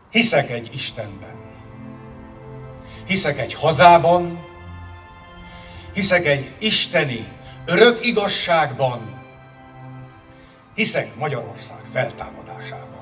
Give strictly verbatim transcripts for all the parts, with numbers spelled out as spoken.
Hiszek egy Istenben. Hiszek egy hazában. Hiszek egy isteni, örök igazságban. Hiszek Magyarország feltámadásában.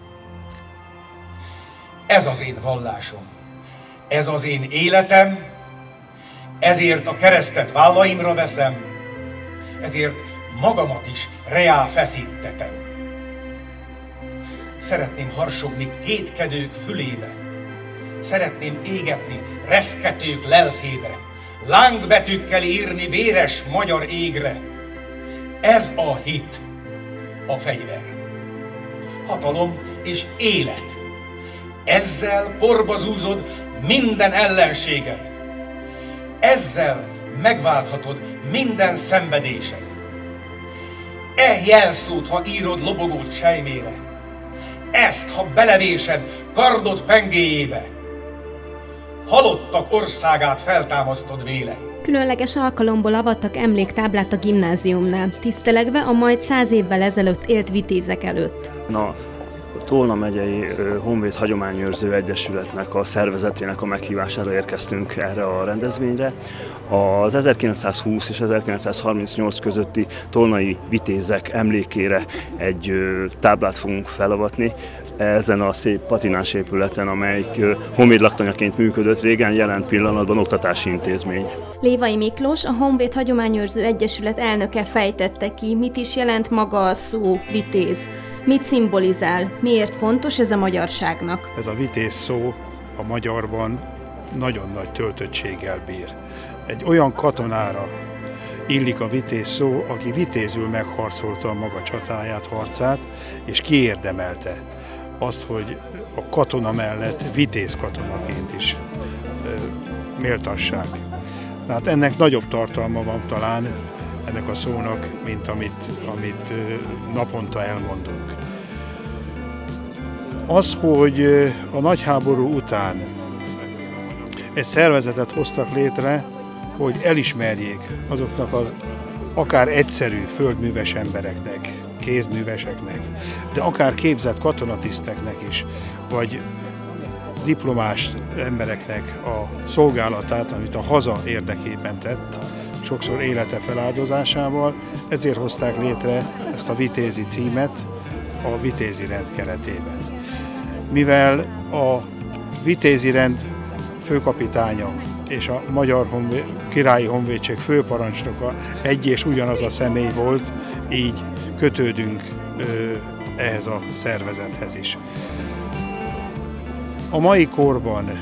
Ez az én vallásom. Ez az én életem. Ezért a keresztet vállaimra veszem. Ezért magamat is reá feszítetem. Szeretném harsogni kétkedők fülébe. Szeretném égetni reszketők lelkébe. Lángbetűkkel írni véres magyar égre. Ez a hit, a fegyver. Hatalom és élet. Ezzel porba zúzod minden ellenséged. Ezzel megválthatod minden szenvedésed. E jelszót, ha írod lobogót sejmére, ezt, ha belevésed kardod pengéjébe, halottak országát feltámasztod véle. Különleges alkalomból avattak emléktáblát a gimnáziumnál, tisztelegve a majd száz évvel ezelőtt élt vitézek előtt. Na, Tolna megyei Honvéd Hagyományőrző Egyesületnek a szervezetének a meghívására érkeztünk erre a rendezvényre. Az ezerkilencszázhúsz és ezerkilencszázharmincnyolc közötti tolnai vitézek emlékére egy táblát fogunk felavatni. Ezen a szép patinás épületen, amelyik honvéd laktanyaként működött, régen jelen pillanatban oktatási intézmény. Lévai Miklós, a Honvéd Hagyományőrző Egyesület elnöke fejtette ki, mit is jelent maga a szó vitéz. Mit szimbolizál? Miért fontos ez a magyarságnak? Ez a vitéz szó a magyarban nagyon nagy töltöttséggel bír. Egy olyan katonára illik a vitéz szó, aki vitézül megharcolta a maga csatáját, harcát, és kiérdemelte azt, hogy a katona mellett vitéz katonaként is méltassák. Tehát ennek nagyobb tartalma van talán ennek a szónak, mint amit, amit naponta elmondunk. Az, hogy a nagyháború után egy szervezetet hoztak létre, hogy elismerjék azoknak az akár egyszerű földműves embereknek, kézműveseknek, de akár képzett katonatiszteknek is, vagy diplomás embereknek a szolgálatát, amit a haza érdekében tett, sokszor élete feláldozásával, ezért hozták létre ezt a vitézi címet a vitézi rend keretében. Mivel a vitézi rend főkapitánya és a Magyar Honvéd, Királyi Honvédség főparancsnoka egy és ugyanaz a személy volt, így kötődünk ö, ehhez a szervezethez is. A mai korban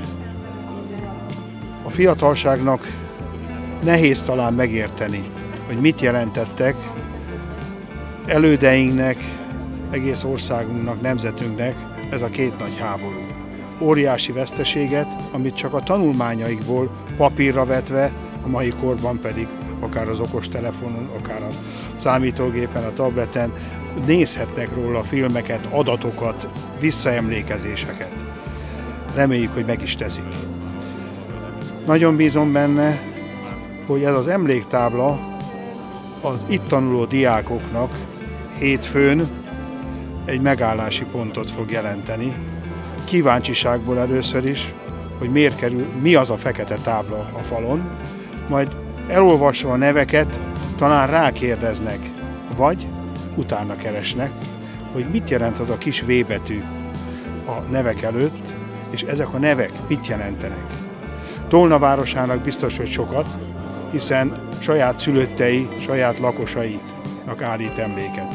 a fiatalságnak nehéz talán megérteni, hogy mit jelentettek elődeinknek, egész országunknak, nemzetünknek ez a két nagy háború. Óriási veszteséget, amit csak a tanulmányaikból papírra vetve, a mai korban pedig akár az okostelefonon, akár a számítógépen, a tableten nézhetnek róla filmeket, adatokat, visszaemlékezéseket. Reméljük, hogy meg is teszik. Nagyon bízom benne, hogy ez az emléktábla az itt tanuló diákoknak hétfőn egy megállási pontot fog jelenteni. Kíváncsiságból először is, hogy miért kerül, mi az a fekete tábla a falon, majd elolvasva a neveket talán rákérdeznek, vagy utána keresnek, hogy mit jelent az a kis V betű a nevek előtt, és ezek a nevek mit jelentenek. Tolna városának biztos, hogy sokat, hiszen saját szülöttei, saját lakosainak állít emléket.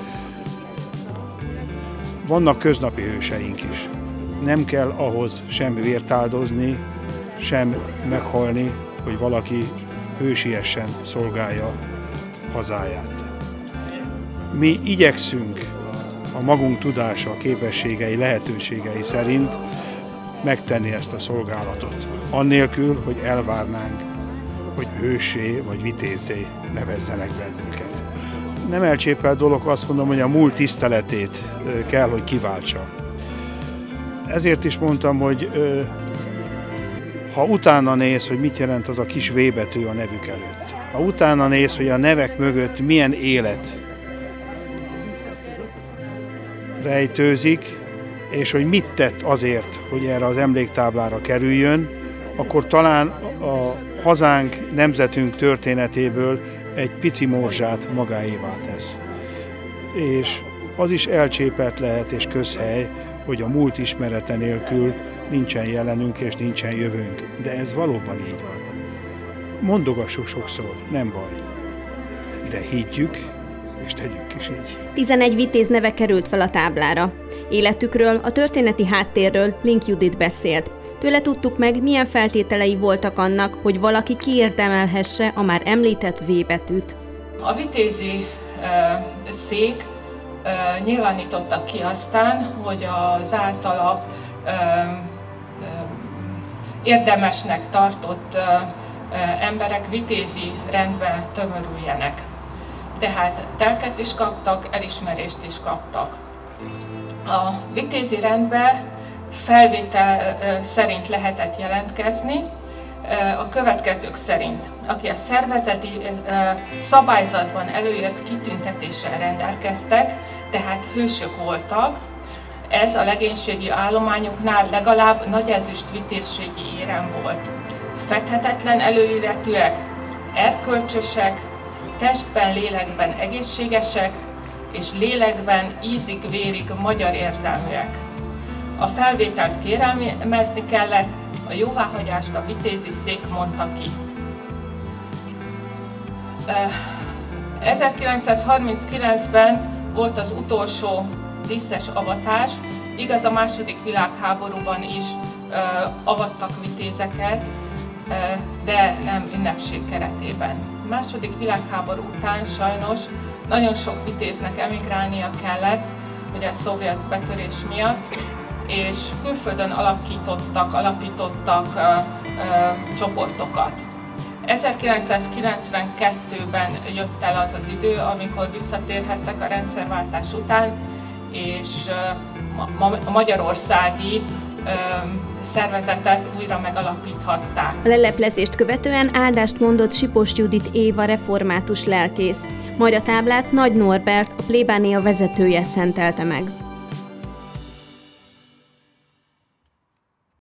Vannak köznapi hőseink is. Nem kell ahhoz sem vért áldozni, sem meghalni, hogy valaki hősiessen szolgálja hazáját. Mi igyekszünk a magunk tudása, képességei, lehetőségei szerint megtenni ezt a szolgálatot. Annélkül, hogy elvárnánk, hogy hőssé vagy vitézzé nevezzenek bennünket. Nem elcsépelt dolog, azt mondom, hogy a múlt tiszteletét kell, hogy kiváltsa. Ezért is mondtam, hogy ha utána néz, hogy mit jelent az a kis V betű a nevük előtt, ha utána néz, hogy a nevek mögött milyen élet rejtőzik, és hogy mit tett azért, hogy erre az emléktáblára kerüljön, akkor talán a hazánk, nemzetünk történetéből egy pici morzsát magáévá tesz. És az is elcsépelt lehet és közhely, hogy a múlt ismerete nélkül nincsen jelenünk és nincsen jövőnk. De ez valóban így van. Mondogassuk sokszor, nem baj. De higgyük, és tegyük is így. tizenegy vitéz neve került fel a táblára. Életükről, a történeti háttérről Link Judit beszélt. Tőle tudtuk meg, milyen feltételei voltak annak, hogy valaki kiérdemelhesse a már említett V betűt. A vitézi e, szék e, nyilvánította ki aztán, hogy az általa e, e, érdemesnek tartott e, emberek vitézi rendbe tömörüljenek. Tehát telket is kaptak, elismerést is kaptak. A vitézi rendbe felvétel szerint lehetett jelentkezni, a következők szerint, aki a szervezeti szabályzatban előírt kitüntetéssel rendelkeztek, tehát hősök voltak, ez a legénységi állományoknál legalább nagy ezüst vitézségi érem volt. Fedhetetlen előéletűek, erkölcsösek, testben, lélekben egészségesek, és lélekben ízig-vérig magyar érzelműek. A felvételt kérelmezni kellett, a jóváhagyást a vitézi szék mondta ki. ezerkilencszázharminckilencben volt az utolsó díszes avatás, igaz, a második világháborúban is avattak vitézeket, de nem ünnepség keretében. A második világháború után sajnos nagyon sok vitéznek emigrálnia kellett, ugye a szovjet betörés miatt, és külföldön alakítottak, alapítottak ö, ö, csoportokat. ezerkilencszázkilencvenkettőben jött el az az idő, amikor visszatérhettek a rendszerváltás után, és ö, a magyarországi ö, szervezetet újra megalapíthatták. A leleplezést követően áldást mondott Sipos Judit Éva református lelkész, majd a táblát Nagy Norbert, a plébánia vezetője szentelte meg.